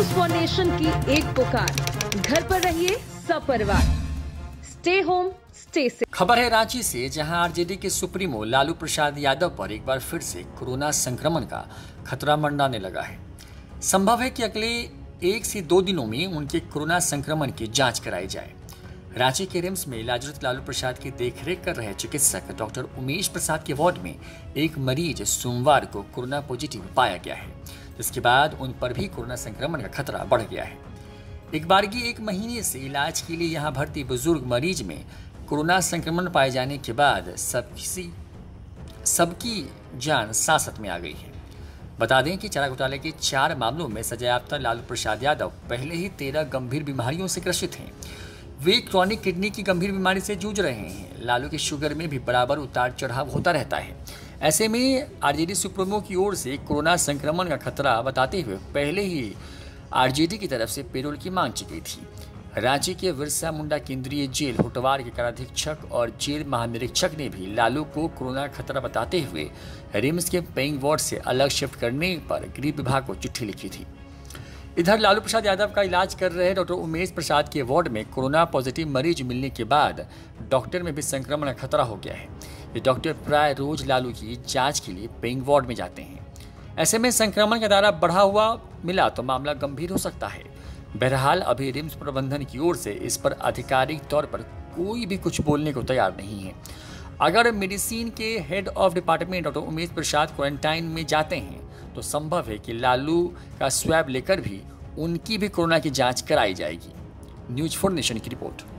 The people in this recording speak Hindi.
न्यूज फॉर नेशन की एक पुकार, घर पर रहिए सपरिवार, स्टे होम स्टे सेफ। खबर है रांची से, जहां आरजेडी के सुप्रीमो लालू प्रसाद यादव पर एक बार फिर से कोरोना संक्रमण का खतरा मंडराने लगा है। संभव है कि अगले 1 से 2 दिनों में उनके कोरोना संक्रमण की जांच कराई जाए। रांची के रिम्स में इलाजरत लालू प्रसाद की देखरेख कर रहे चिकित्सक डॉक्टर उमेश प्रसाद के वार्ड में एक मरीज सोमवार को कोरोना पॉजिटिव पाया गया है, जिसके बाद उन पर भी कोरोना संक्रमण का खतरा बढ़ गया है। एक बारगी 1 महीने से इलाज के लिए यहां भर्ती बुजुर्ग मरीज में कोरोना संक्रमण पाए जाने के बाद सबकी जान सासत में आ गई है। बता दें कि चारा घोटाले के 4 मामलों में सजायाफ्ता लालू प्रसाद यादव पहले ही 13 गंभीर बीमारियों से ग्रसित हैं। वे क्रॉनिक किडनी की गंभीर बीमारी से जूझ रहे हैं। लालू के शुगर में भी बराबर उतार चढ़ाव होता रहता है। ऐसे में आरजेडी सुप्रीमो की ओर से कोरोना संक्रमण का खतरा बताते हुए पहले ही आरजेडी की तरफ से पेरोल की मांग की गई थी। रांची के बिरसा मुंडा केंद्रीय जेल होटवार के काराधीक्षक और जेल महानिरीक्षक ने भी लालू को कोरोना खतरा बताते हुए रिम्स के पेइंग वार्ड से अलग शिफ्ट करने पर गृह विभाग को चिट्ठी लिखी थी। इधर लालू प्रसाद यादव का इलाज कर रहे डॉक्टर उमेश प्रसाद के वार्ड में कोरोना पॉजिटिव मरीज मिलने के बाद डॉक्टर में भी संक्रमण का खतरा हो गया है। ये डॉक्टर प्राय रोज लालू की जांच के लिए पेइंग वार्ड में जाते हैं। ऐसे में संक्रमण का दायरा बढ़ा हुआ मिला तो मामला गंभीर हो सकता है। बहरहाल अभी रिम्स प्रबंधन की ओर से इस पर आधिकारिक तौर पर कोई भी कुछ बोलने को तैयार नहीं है। अगर मेडिसिन के head of department doctor Umesh Prasad quarantine में जाते हैं तो संभव है कि लालू का स्वैब लेकर भी उनकी भी कोरोना की जांच कराई जाएगी। न्यूज फॉर नेशन की रिपोर्ट।